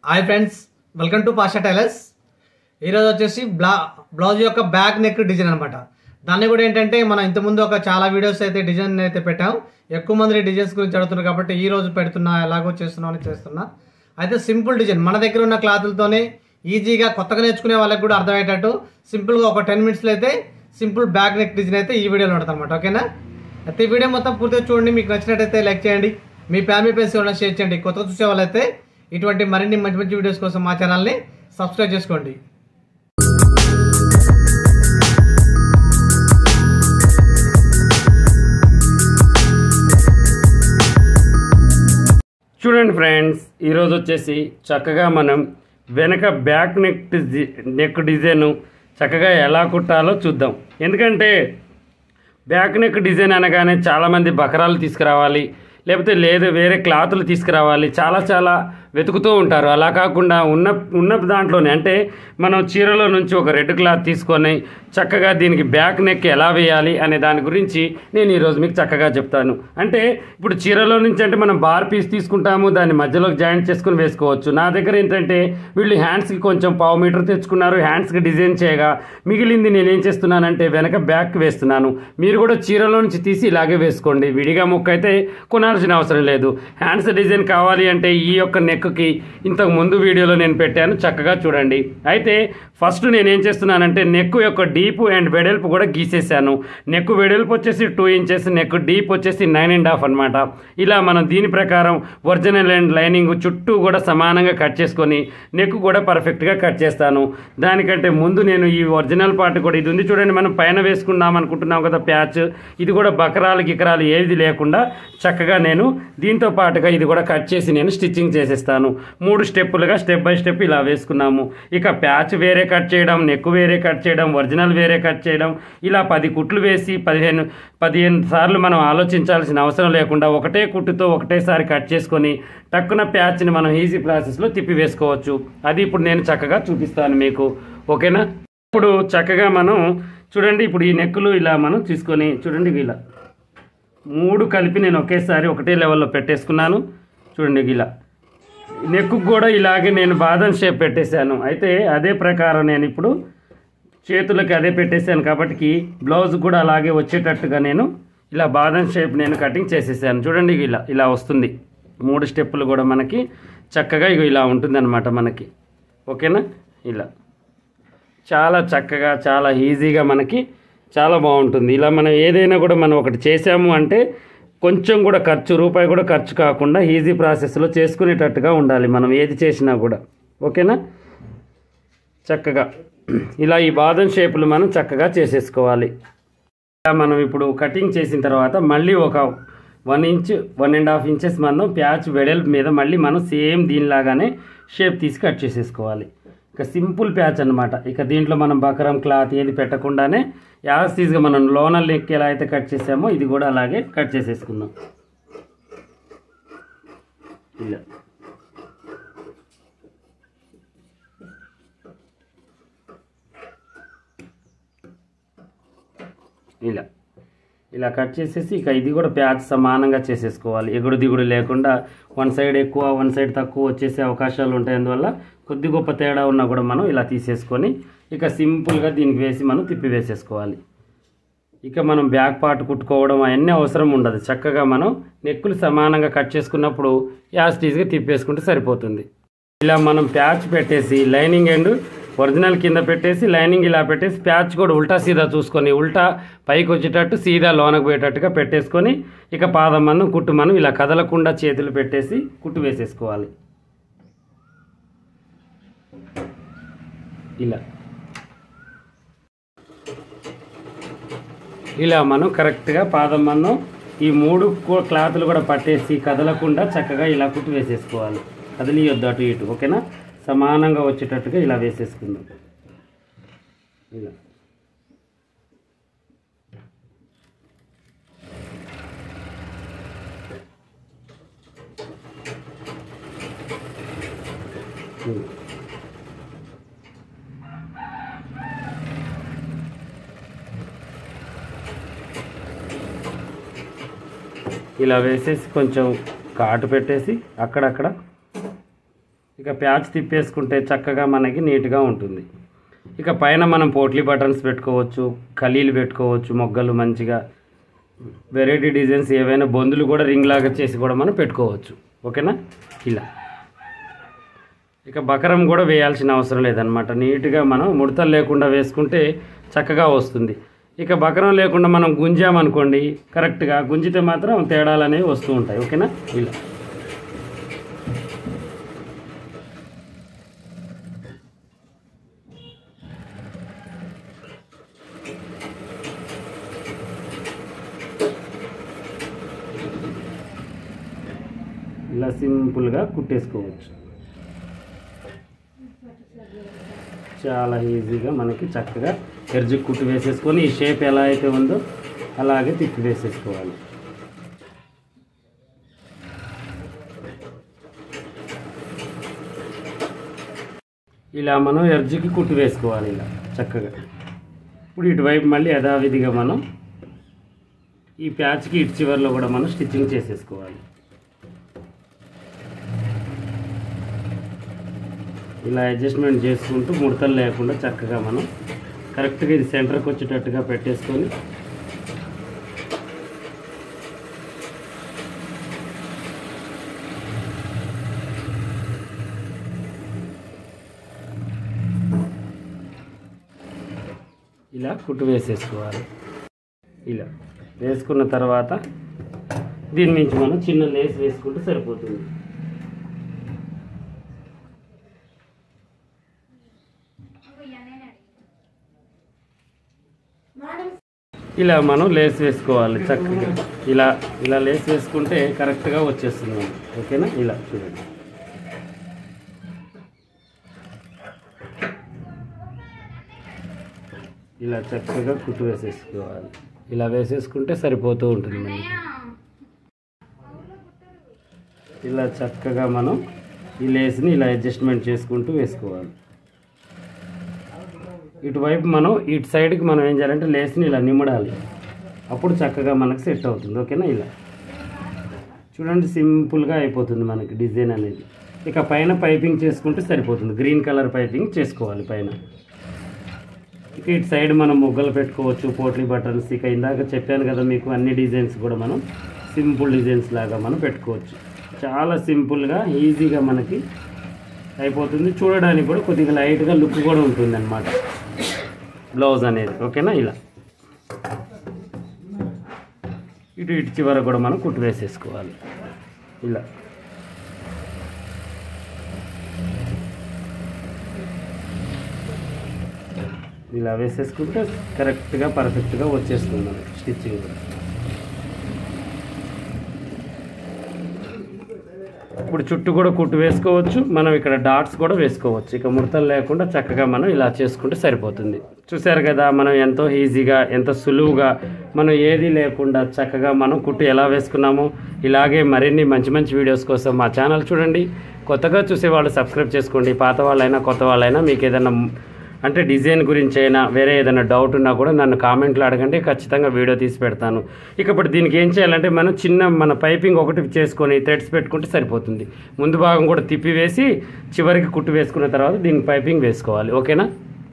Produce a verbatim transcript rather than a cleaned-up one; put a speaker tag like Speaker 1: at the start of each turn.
Speaker 1: Hi friends, welcome to Pasha tailors. ఈరోజు వచ్చేసి బ్లా బ్లౌజ్ యొక్క బ్యాక్ నెక్ డిజైన్ అనమాట. దాన్ని కూడా ఏంటంటే మనం ఇంతకుముందు ఒక చాలా వీడియోస్ అయితే డిజైన్ అయితే పెట్టాం. ఎక్కువ మంది డిజైన్స్ గురించి అడుగుతున్నారు కాబట్టి ఈ రోజు పెడుతున్నా, ఎలాగో చేస్తున్నా అని చేస్తున్నా. అయితే సింపుల్ డిజైన్ మన దగ్గర ఉన్న క్లాతులతోనే ఈజీగా కొత్తగా నేర్చుకునే వాళ్ళకి కూడా అర్థమయ్యేటట్టు సింపుల్గా ఒక టెన్ మినిట్స్లో అయితే సింపుల్ బ్యాక్ నెక్ డిజైన్ అయితే ఈ వీడియోలో ఉంటుంది అనమాట. ఓకేనా? అయితే ఈ వీడియో మొత్తం పూర్తిగా చూడండి. మీకు నచ్చినట్టయితే లైక్ చేయండి, మీ ఫ్యామిలీ ఫ్రెండ్స్ ఎవరైనా షేర్ చేయండి. కొత్తగా చూసే వాళ్ళైతే ఇటువంటి మరిన్ని మంచి మంచి వీడియోస్ కోసం మా ఛానల్ని సబ్స్క్రైబ్ చేసుకోండి.
Speaker 2: చూడండి ఫ్రెండ్స్, ఈరోజు వచ్చేసి చక్కగా మనం వెనక బ్యాక్ నెక్ నెక్ డిజైన్ చక్కగా ఎలా కుట్టాలో చూద్దాం. ఎందుకంటే బ్యాక్ నెక్ డిజైన్ అనగానే చాలామంది బకరాలు తీసుకురావాలి, లేకపోతే లేదు వేరే క్లాతులు తీసుకురావాలి, చాలా చాలా వెతుకుతూ ఉంటారు. అలా కాకుండా ఉన్న ఉన్న దాంట్లోనే అంటే మనం చీరలో నుంచి ఒక రెడ్ క్లాత్ తీసుకొని చక్కగా దీనికి బ్యాక్ నెక్ ఎలా వేయాలి అనే దాని గురించి నేను ఈరోజు మీకు చక్కగా చెప్తాను. అంటే ఇప్పుడు చీరలో నుంచి అంటే మనం బార్ పీస్ తీసుకుంటాము, దాన్ని మధ్యలోకి జాయింట్ చేసుకుని వేసుకోవచ్చు. నా దగ్గర ఏంటంటే వీళ్ళు హ్యాండ్స్కి కొంచెం పావు మీటర్ తెచ్చుకున్నారు, హ్యాండ్స్కి డిజైన్ చేయగా మిగిలింది నేను ఏం చేస్తున్నానంటే వెనక బ్యాక్ వేస్తున్నాను. మీరు కూడా చీరలో నుంచి తీసి ఇలాగే వేసుకోండి. విడిగా ముక్క అయితే కొనాల్సిన అవసరం లేదు. హ్యాండ్స్ డిజైన్ కావాలి అంటే ఈ యొక్క నెక్కి ఇంతకు ముందు వీడియోలో నేను పెట్టాను, చక్కగా చూడండి. అయితే ఫస్ట్ నేను ఏం చేస్తున్నానంటే నెక్ యొక్క డీప్ అండ్ వెడల్పు కూడా గీసేసాను. నెక్ వెడల్పు వచ్చేసి టూ ఇంచెస్, నెక్ డీప్ వచ్చేసి నైన్ అండ్ హాఫ్ అనమాట. ఇలా మనం దీని ప్రకారం ఒరిజినల్ అండ్ లైనింగ్ చుట్టూ కూడా సమానంగా కట్ చేసుకొని నెక్ కూడా పర్ఫెక్ట్గా కట్ చేస్తాను. దానికంటే ముందు నేను ఈ ఒరిజినల్ పార్ట్ కూడా ఇది ఉంది చూడండి, మనం పైన వేసుకుందాం అనుకుంటున్నాం కదా ప్యాచ్, ఇది కూడా బకరాలు గికరాలు ఏది లేకుండా చక్కగా నేను దీంతో పాటుగా ఇది కూడా కట్ చేసి నేను స్టిచ్చింగ్ చేసేస్తాను. మూడు స్టెప్పులుగా స్టెప్ బై స్టెప్ ఇలా వేసుకున్నాము. ఇక ప్యాచ్ వేరే కట్ చేయడం, నెక్ వేరే కట్ చేయడం, ఒరిజినల్ వేరే కట్ చేయడం, ఇలా పది కుట్లు వేసి పదిహేను పదిహేను సార్లు మనం ఆలోచించాల్సిన అవసరం లేకుండా ఒకటే కుట్టుతో ఒకటేసారి కట్ చేసుకొని టక్కున ప్యాచ్ని మనం ఈజీ ప్రాసెస్లో తిప్పి వేసుకోవచ్చు. అది ఇప్పుడు నేను చక్కగా చూపిస్తాను మీకు. ఓకేనా? ఇప్పుడు చక్కగా మనం చూడండి, ఇప్పుడు ఈ నెక్కులు ఇలా మనం తీసుకొని చూడండి, ఇలా మూడు కలిపి నేను ఒకేసారి ఒకటే లెవెల్లో పెట్టేసుకున్నాను. చూడండి, ఇలా నెక్కు కూడా ఇలాగే నేను బాదం షేప్ పెట్టేశాను. అయితే అదే ప్రకారం నేను ఇప్పుడు చేతులకి అదే పెట్టేశాను కాబట్టి బ్లౌజ్ కూడా అలాగే వచ్చేటట్టుగా నేను ఇలా బాదం షేప్ నేను కటింగ్ చేసేసాను. చూడండి, ఇలా ఇలా వస్తుంది. మూడు స్టెప్పులు కూడా మనకి చక్కగా ఇగో ఇలా ఉంటుందన్నమాట మనకి. ఓకేనా? ఇలా చాలా చక్కగా చాలా ఈజీగా మనకి చాలా బాగుంటుంది. ఇలా మనం ఏదైనా కూడా మనం ఒకటి చేసాము అంటే కొంచెం కూడా ఖర్చు రూపాయి కూడా ఖర్చు కాకుండా ఈజీ ప్రాసెస్లో చేసుకునేటట్టుగా ఉండాలి మనం ఏది చేసినా కూడా. ఓకేనా? చక్కగా ఇలా ఈ బాదం షేపులు మనం చక్కగా చేసేసుకోవాలి. ఇలా మనం ఇప్పుడు కటింగ్ చేసిన తర్వాత మళ్ళీ ఒక one inch one and half inches మనం ప్యాచ్ వెడల్పు మీద మళ్ళీ మనం సేమ్ దీనిలాగానే షేప్ తీసి కట్ చేసేసుకోవాలి. ఇక సింపుల్ ప్యాచ్ అనమాట. ఇక దీంట్లో మనం బకరం క్లాత్ ఏది పెట్టకుండానే యాజ్ తీజ్గా మనం లోనల్ నెక్ ఎలా అయితే కట్ చేసామో ఇది కూడా అలాగే కట్ చేసేసుకుందాం. ఇలా ఇలా ఇలా కట్ చేసేసి ఇక ఇది కూడా ప్యాచ్ సమానంగా చేసేసుకోవాలి. ఎగుడు దిగుడు లేకుండా వన్ సైడ్ ఎక్కువ వన్ సైడ్ తక్కువ వచ్చేసే అవకాశాలు ఉంటాయి. అందువల్ల కొద్ది గొప్ప తేడా ఉన్నా కూడా మనం ఇలా తీసేసుకొని ఇక సింపుల్గా దీనికి వేసి మనం తిప్పి వేసేసుకోవాలి. ఇక మనం బ్యాక్ పార్ట్ కుట్టుకోవడం అవన్నీ అవసరం ఉండదు. చక్కగా మనం నెక్కులు సమానంగా కట్ చేసుకున్నప్పుడు యాస్టీజ్గా తిప్పేసుకుంటే సరిపోతుంది. ఇలా మనం ప్యాచ్ పెట్టేసి లైనింగ్ అండ్ ఒరిజినల్ కింద పెట్టేసి లైనింగ్ ఇలా పెట్టేసి ప్యాచ్ కూడా ఉల్టా సీదా చూసుకొని ఉల్టా పైకి వచ్చేటట్టు సీదా లోనకు పోయేటట్టుగా పెట్టేసుకొని ఇక పాదం మనం కుట్టు మనం ఇలా కదలకుండా చేతులు పెట్టేసి కుట్టు వేసేసుకోవాలి. ఇలా ఇలా మనం కరెక్ట్గా పాదం మనం ఈ మూడు క్లాతులు కూడా పట్టేసి కదలకుండా చక్కగా ఇలా కుట్టు వేసేసుకోవాలి. కదిలియొద్దు అటు ఇటు. ఓకేనా? సమానంగా వచ్చేటట్టుగా ఇలా వేసేసుకుందాం. ఇలా ఇలా వేసేసి కొంచెం కాటు పెట్టేసి అక్కడక్కడ ఇక ఇక ప్యాచ్ తిప్పేసుకుంటే చక్కగా మనకి నీట్గా ఉంటుంది. ఇక పైన మనం పోట్లీ బటన్స్ పెట్టుకోవచ్చు, ఖలీలు పెట్టుకోవచ్చు, మొగ్గలు మంచిగా వెరైటీ డిజైన్స్ ఏవైనా బొందులు కూడా రింగ్ లాగా చేసి కూడా మనం పెట్టుకోవచ్చు. ఓకేనా? ఇలా ఇక బకరం కూడా వేయాల్సిన అవసరం లేదనమాట. నీట్గా మనం ముడతలు లేకుండా వేసుకుంటే చక్కగా వస్తుంది. ఇక బకరం లేకుండా మనం గుంజామనుకోండి, కరెక్ట్గా గుంజితే మాత్రం తేడాలు అనేవి వస్తూ ఉంటాయి. ఓకేనా? ఇలా ఇలా సింపుల్గా కుట్టేసుకోవచ్చు. చాలా ఈజీగా మనకి చక్కగా ఎర్జి కుట్టు వేసేసుకొని ఈ షేప్ ఎలా అయితే ఉందో అలాగే తిప్పి వేసేసుకోవాలి. ఇలా మనం ఎర్జికి కుట్టు వేసుకోవాలి ఇలా చక్కగా. ఇప్పుడు ఇటువైపు మళ్ళీ యథావిధిగా మనం ఈ ప్యాచ్కి ఇటు చివరిలో కూడా మనం స్టిచ్చింగ్ చేసేసుకోవాలి. ఇలా అడ్జస్ట్మెంట్ చేసుకుంటూ ముడతలు లేకుండా చక్కగా మనం కరెక్ట్గా ఇది సెంటర్కి వచ్చేటట్టుగా పెట్టేసుకొని ఇలా కుట్టు వేసేసుకోవాలి. ఇలా వేసుకున్న తర్వాత దీని నుంచి మనం చిన్న లేస్ వేసుకుంటే సరిపోతుంది. ఇలా మనం లేస్ వేసుకోవాలి చక్కగా. ఇలా ఇలా లేస్ వేసుకుంటే కరెక్ట్గా వచ్చేస్తుంది మనం. ఓకేనా? ఇలా చూడండి. ఇలా చక్కగా కుట్టు వేసేసుకోవాలి. ఇలా వేసేసుకుంటే సరిపోతూ ఉంటుంది మనకి. ఇలా చక్కగా మనం ఈ లేస్ని ఇలా అడ్జస్ట్మెంట్ చేసుకుంటూ వేసుకోవాలి. ఇటువైపు మనం ఇటు సైడ్కి మనం ఏం చేయాలంటే లేస్ని ఇలా నిమ్మడాలి. అప్పుడు చక్కగా మనకు సెట్ అవుతుంది. ఓకేనా? ఇలా చూడండి, సింపుల్గా అయిపోతుంది మనకి డిజైన్ అనేది. ఇక పైన పైపింగ్ చేసుకుంటే సరిపోతుంది. గ్రీన్ కలర్ పైపింగ్ చేసుకోవాలి పైన. ఇక ఇటు సైడ్ మనం మొగ్గలు పెట్టుకోవచ్చు, పోట్లీ బటన్స్. ఇక ఇందాక చెప్పాను కదా మీకు, అన్ని డిజైన్స్ కూడా మనం సింపుల్ డిజైన్స్ లాగా మనం పెట్టుకోవచ్చు. చాలా సింపుల్గా ఈజీగా మనకి అయిపోతుంది. చూడడానికి కూడా కొద్దిగా లైట్గా లుక్ కూడా ఉంటుంది అన్నమాట బ్లౌజ్ అనేది. ఓకేనా? ఇలా ఇటు ఇటు చివర కూడా మనం కుట్టు వేసేసుకోవాలి. ఇలా ఇలా వేసేసుకుంటే కరెక్ట్గా పర్ఫెక్ట్గా వచ్చేస్తుంది మనకి స్టిచ్చింగ్ కూడా. ఇప్పుడు చుట్టూ కూడా కుట్టు వేసుకోవచ్చు. మనం ఇక్కడ డాట్స్ కూడా వేసుకోవచ్చు. ఇక ముడతలు లేకుండా చక్కగా మనం ఇలా చేసుకుంటే సరిపోతుంది. చూసారు కదా, మనం ఎంతో ఈజీగా, ఎంతో సులువుగా, మనం ఏది లేకుండా చక్కగా మనం కుట్టు ఎలా వేసుకున్నామో. ఇలాగే మరిన్ని మంచి మంచి వీడియోస్ కోసం మా ఛానల్ చూడండి. కొత్తగా చూసేవాళ్ళు సబ్స్క్రైబ్ చేసుకోండి. పాత వాళ్ళైనా కొత్త వాళ్ళైనా మీకు ఏదైనా అంటే డిజైన్ గురించి అయినా వేరే ఏదైనా డౌట్ ఉన్నా కూడా నన్ను కామెంట్లో అడగండి, ఖచ్చితంగా వీడియో తీసి పెడతాను. ఇక ఇప్పుడు దీనికి ఏం చేయాలంటే మనం చిన్న మన పైపింగ్ ఒకటి చేసుకొని థ్రెడ్స్ పెట్టుకుంటే సరిపోతుంది. ముందు భాగం కూడా తిప్పి వేసి చివరికి కుట్టు వేసుకున్న తర్వాత దీనికి పైపింగ్ వేసుకోవాలి. ఓకేనా?